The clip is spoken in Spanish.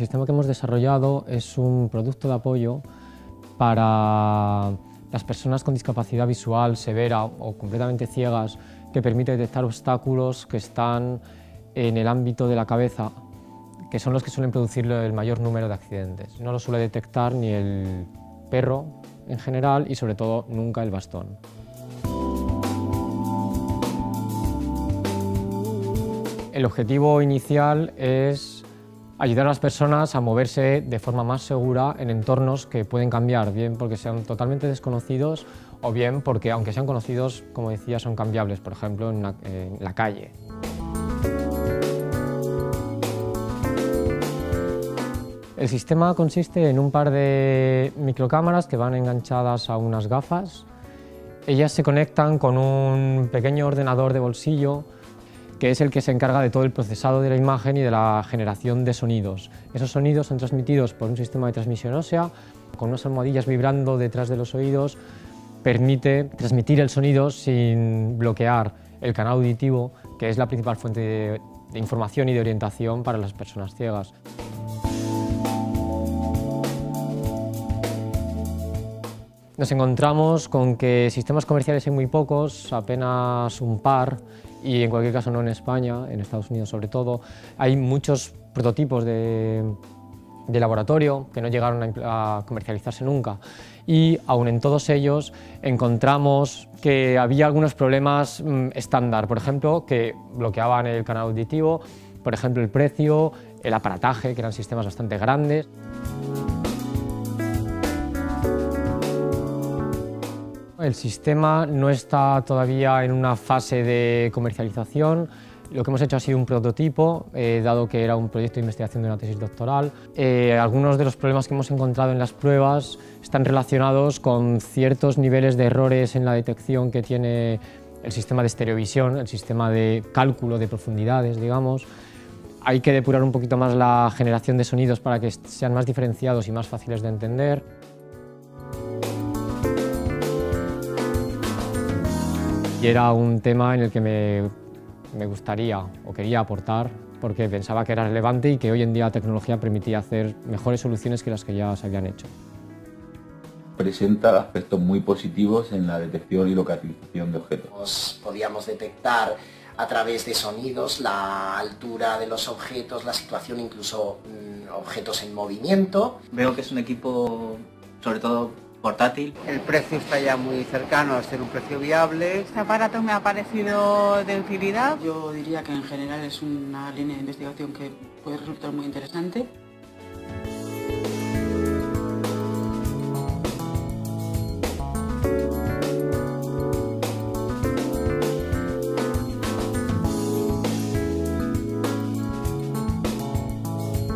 sistema que hemos desarrollado es un producto de apoyo para las personas con discapacidad visual severa o completamente ciegas, que permite detectar obstáculos que están en el ámbito de la cabeza, que son los que suelen producir el mayor número de accidentes. No lo suele detectar ni el perro en general y sobre todo nunca el bastón. El objetivo inicial es ayudar a las personas a moverse de forma más segura en entornos que pueden cambiar, bien porque sean totalmente desconocidos o bien porque, aunque sean conocidos, como decía, son cambiables, por ejemplo, en la calle. El sistema consiste en un par de microcámaras que van enganchadas a unas gafas. Ellas se conectan con un pequeño ordenador de bolsillo que es el que se encarga de todo el procesado de la imagen y de la generación de sonidos. Esos sonidos son transmitidos por un sistema de transmisión ósea, con unas almohadillas vibrando detrás de los oídos, permite transmitir el sonido sin bloquear el canal auditivo, que es la principal fuente de información y de orientación para las personas ciegas. Nos encontramos con que sistemas comerciales hay muy pocos, apenas un par, y en cualquier caso no en España, en Estados Unidos sobre todo. Hay muchos prototipos de laboratorio que no llegaron a comercializarse nunca, y aun en todos ellos encontramos que había algunos problemas estándar, por ejemplo, que bloqueaban el canal auditivo, por ejemplo el precio, el aparataje, que eran sistemas bastante grandes. El sistema no está todavía en una fase de comercialización. Lo que hemos hecho ha sido un prototipo, dado que era un proyecto de investigación de una tesis doctoral. Algunos de los problemas que hemos encontrado en las pruebas están relacionados con ciertos niveles de errores en la detección que tiene el sistema de estereovisión, el sistema de cálculo de profundidades, digamos. Hay que depurar un poquito más la generación de sonidos para que sean más diferenciados y más fáciles de entender. Y era un tema en el que me gustaría o quería aportar, porque pensaba que era relevante y que hoy en día la tecnología permitía hacer mejores soluciones que las que ya se habían hecho. Presenta aspectos muy positivos en la detección y localización de objetos. Podíamos detectar a través de sonidos la altura de los objetos, la situación, incluso objetos en movimiento. Veo que es un equipo, sobre todo, portátil. El precio está ya muy cercano a ser un precio viable. Este aparato me ha parecido de utilidad. Yo diría que en general es una línea de investigación que puede resultar muy interesante.